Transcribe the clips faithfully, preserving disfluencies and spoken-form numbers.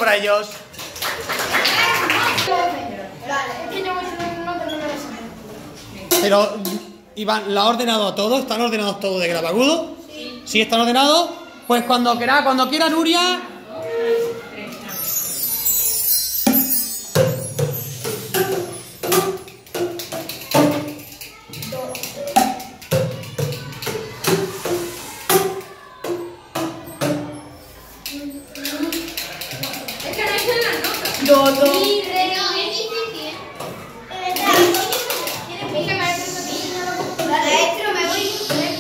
para ellos. Pero, Iván, ¿la ha ordenado todo? ¿Están ordenados todos de grave agudo? Sí. ¿Sí están ordenados? Pues cuando quiera, cuando quiera, Nuria. Do, do. Maestro, me voy.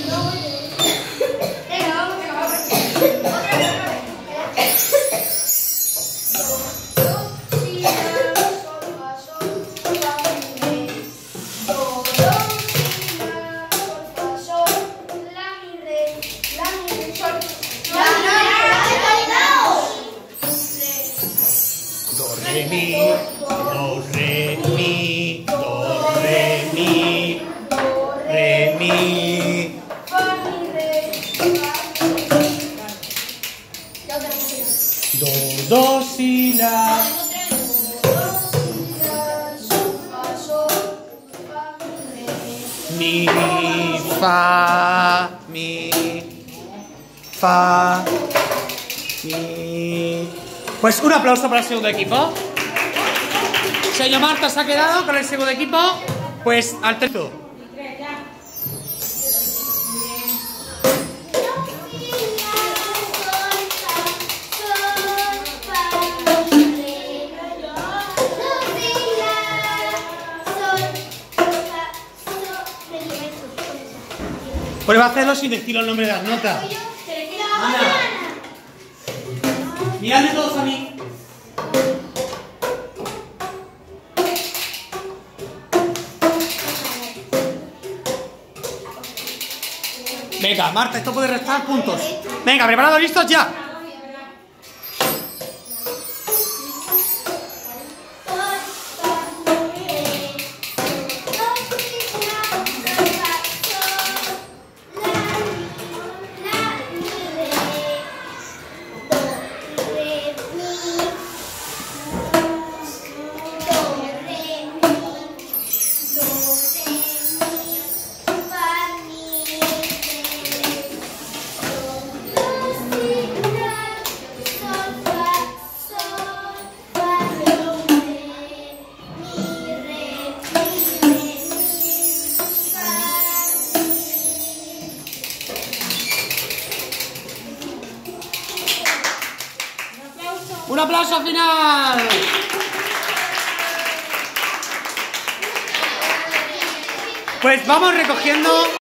Venga, vamos, que vamos. Otra vez, otra vez. Do, si, la, sol, fa, sol, fa, mi, re. Do, do, si, la, sol, fa, sol, la, mi, re. La, mi, re, sol. La, Do, re, mi, do, re, mi, do, re, mi, re, mi. fa, mi, re, fa, mi, re. Ya otra vez. Do, do, si, la. Mi, fa, mi, fa, mi. Pues un aplauso para el segundo equipo. Señor Marta se ha quedado con el segundo equipo. Pues al tercero. Prueba a hacerlo sin decir el nombre de las notas. Anda. Miradme todos a mí. Venga, Marta, esto puede restar puntos. Venga, ¿preparados? ¿Listos? ¡Ya! ¡Un aplauso final! Pues vamos recogiendo.